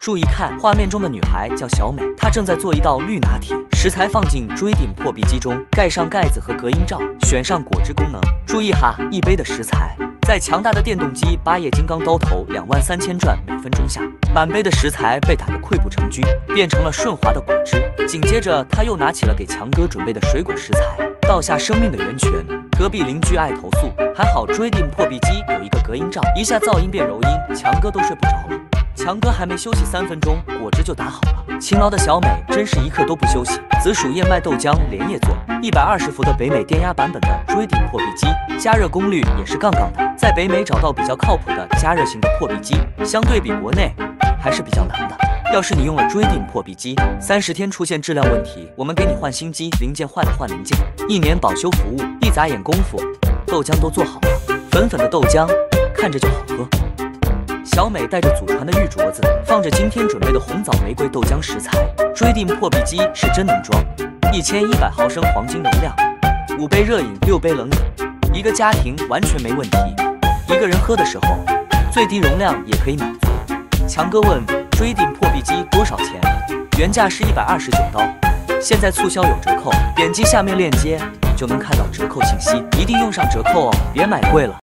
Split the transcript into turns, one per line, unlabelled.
注意看，画面中的女孩叫小美，她正在做一道绿拿铁。食材放进锥顶破壁机中，盖上盖子和隔音罩，选上果汁功能。注意哈，1杯的食材。 在强大的电动机8叶金刚刀头23000转每分钟下，满杯的食材被打得溃不成军，变成了顺滑的果汁。紧接着，他又拿起了给强哥准备的水果食材，倒下生命的源泉。隔壁邻居爱投诉，还好锥顶破壁机有一个隔音罩，一下噪音变柔音，强哥都睡不着了。强哥还没休息3分钟，果汁就打好了。勤劳的小美真是一刻都不休息。紫薯燕麦豆浆连夜做，120伏的北美电压版本的锥顶破壁机，加热功率也是杠杠的。在北美找到比较靠谱的加热型的破壁机，相对比国内还是比较难的。要是你用了锥顶破壁机，30天出现质量问题，我们给你换新机，零件坏了换零件，1年保修服务。一眨眼功夫，豆浆都做好了，粉粉的豆浆，看着就好喝。 小美带着祖传的玉镯子，放着今天准备的红枣玫瑰豆浆食材。锥顶破壁机是真能装，1100毫升黄金容量，5杯热饮，6杯冷饮，一个家庭完全没问题。一个人喝的时候，最低容量也可以满足。强哥问锥顶破壁机多少钱？原价是129刀，现在促销有折扣，点击下面链接就能看到折扣信息，一定用上折扣哦，别买贵了。